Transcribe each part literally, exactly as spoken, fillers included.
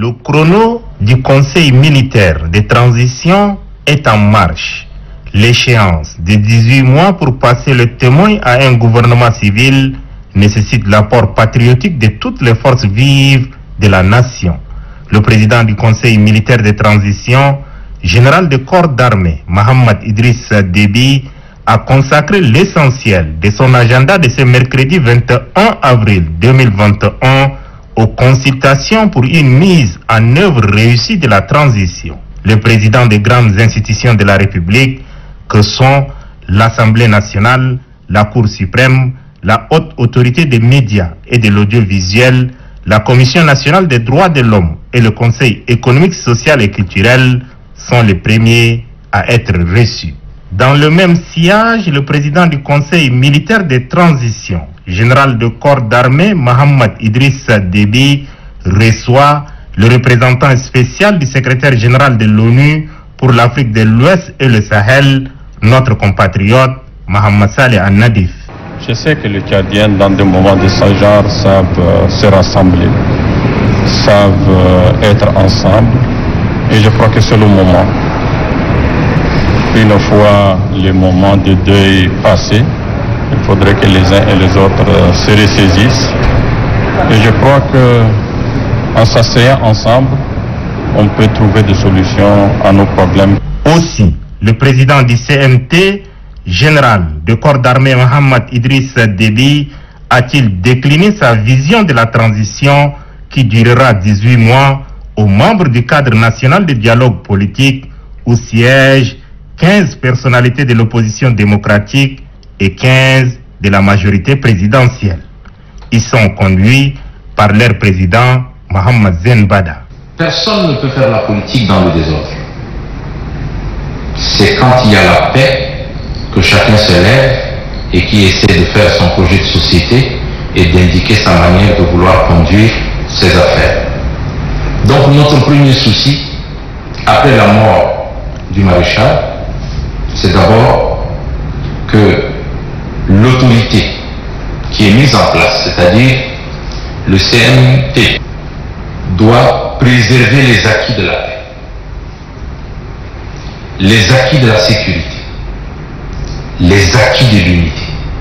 Le chrono du Conseil militaire de transition est en marche. L'échéance de dix-huit mois pour passer le témoin à un gouvernement civil nécessite l'apport patriotique de toutes les forces vives de la nation. Le président du Conseil militaire de transition, général de corps d'armée, Mohamed Idriss Déby, a consacré l'essentiel de son agenda de ce mercredi vingt et un avril deux mille vingt et un aux consultations pour une mise en œuvre réussie de la transition. Le président des grandes institutions de la République, que sont l'Assemblée nationale, la Cour suprême, la haute autorité des médias et de l'audiovisuel, la Commission nationale des droits de l'homme et le Conseil économique, social et culturel sont les premiers à être reçus. Dans le même sillage, le président du Conseil militaire de transition, général de corps d'armée Mohamed Idriss Déby, reçoit le représentant spécial du secrétaire général de l'ONU pour l'Afrique de l'Ouest et le Sahel, notre compatriote Mohamed Saleh Al-Nadif. Je sais que les Tchadiens, dans des moments de ce genre, savent euh, se rassembler, savent euh, être ensemble, et je crois que c'est le moment. Une fois les moments de deuil passés, il faudrait que les uns et les autres euh, se ressaisissent. Et je crois qu'en s'asseyant ensemble, on peut trouver des solutions à nos problèmes. Aussi, le président du C M T, général de corps d'armée Mohamed Idriss Déby, a-t-il décliné sa vision de la transition qui durera dix-huit mois aux membres du cadre national de dialogue politique où siègent quinze personnalités de l'opposition démocratique et quinze de la majorité présidentielle. Ils sont conduits par leur président Mohamed Zen Bada. Personne ne peut faire la politique dans le désordre. C'est quand il y a la paix que chacun se lève et qui essaie de faire son projet de société et d'indiquer sa manière de vouloir conduire ses affaires. Donc notre premier souci, après la mort du maréchal, c'est d'abord que l'autorité qui est mise en place, c'est-à-dire le C M T, doit préserver les acquis de la paix, les acquis de la sécurité, les acquis de l'unité.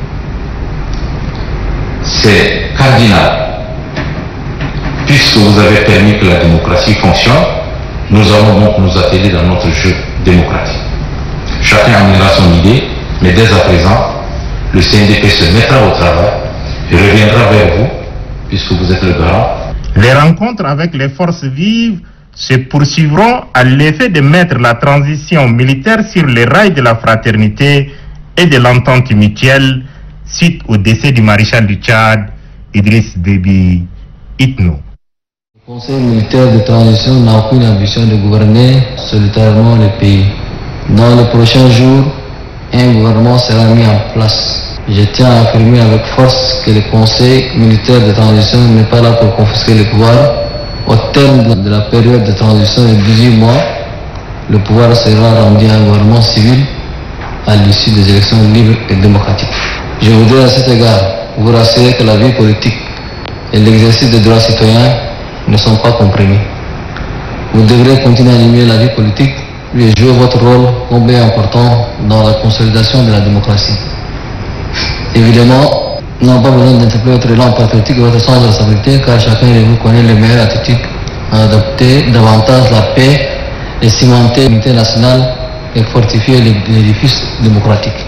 C'est cardinal. Puisque vous avez permis que la démocratie fonctionne, nous allons donc nous atteler dans notre jeu démocratique. Chacun amènera son idée, mais dès à présent, le C N D P se mettra au travail et reviendra vers vous, puisque vous êtes le garant. Les rencontres avec les forces vives se poursuivront à l'effet de mettre la transition militaire sur les rails de la fraternité et de l'entente mutuelle suite au décès du maréchal du Tchad, Idriss Déby Itno. Le Conseil militaire de transition n'a aucune ambition de gouverner solitairement le pays. Dans les prochains jours, un gouvernement sera mis en place. Je tiens à affirmer avec force que le Conseil militaire de transition n'est pas là pour confisquer le pouvoir. Au terme de la période de transition de dix-huit mois, le pouvoir sera rendu à un gouvernement civil à l'issue des élections libres et démocratiques. Je voudrais à cet égard vous rassurer que la vie politique et l'exercice des droits citoyens ne sont pas compromis. Vous devrez continuer à animer la vie politique et jouer votre rôle combien important dans la consolidation de la démocratie. Évidemment, nous n'avons pas besoin d'interpeller votre élan patriotique et votre sens de responsabilité, car chacun de vous connaît les meilleures attitudes à adopter davantage la paix et cimenter l'unité nationale et fortifier l'édifice démocratique.